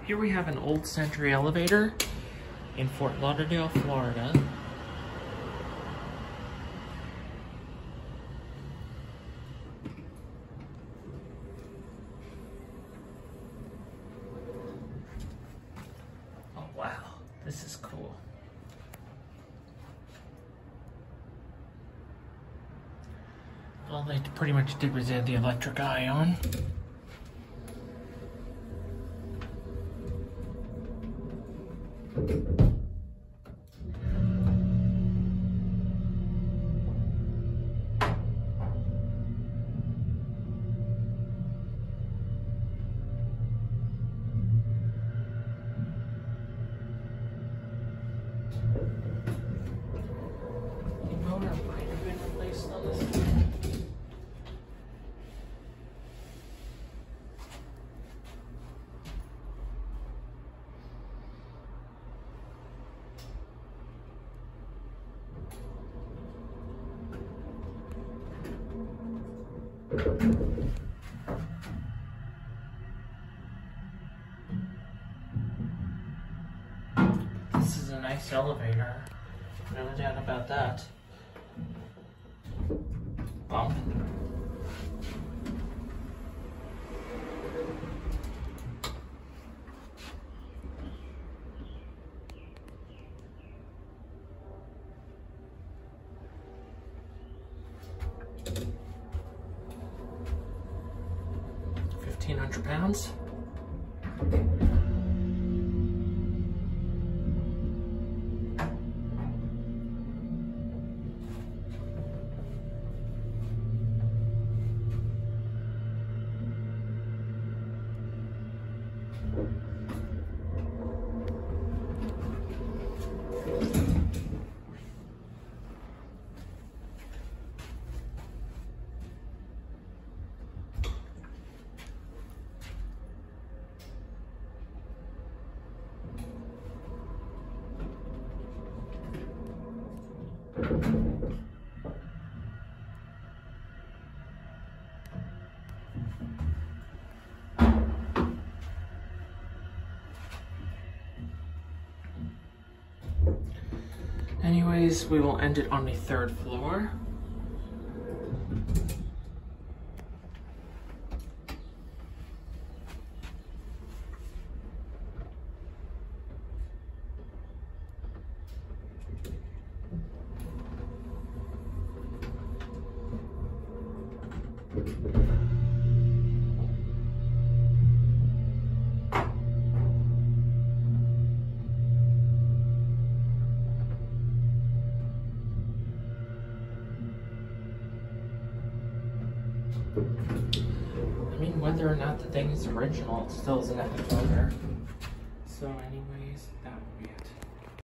Here we have an old Century elevator in Fort Lauderdale, Florida. Oh wow, this is cool. All they pretty much did was add the electric eye on. The motor might have been replaced on this one. This is a nice elevator, no doubt about that. Bump. £1,500. Anyways, we will end it on the 3rd floor. I mean, whether or not the thing is original, it still is an epic motor. So anyways, that will be it.